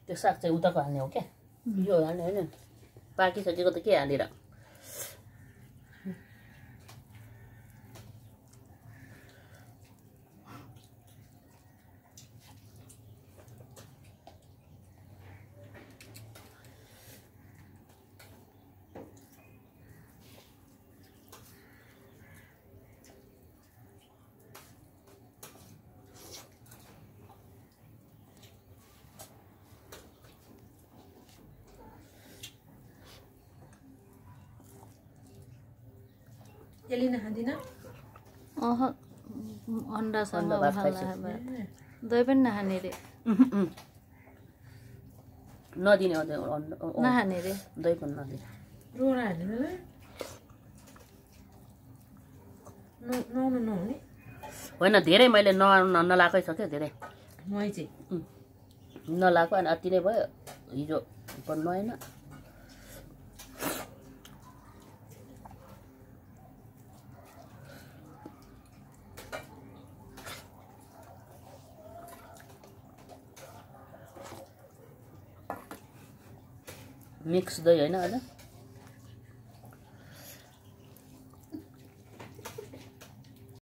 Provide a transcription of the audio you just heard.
त्यो साग चाहिँ उताको हाल्ने हो क्या यो हाल्ने होइन पाकिसकेको त के हालेर एलिना खाँदिन अन्डासँग दही पनि नखाने रे नदिने नखाने रे दही पनि नदिने रोडा हाल्दैन नुहाउनु नहुने होइन धेरै मैले नलाएकै छ क्या धेरै नुहाइ चाहिँ नलाएको अनि अति नै भयो हिजो पनि नुहाएन मिक्स दही होइन अहिले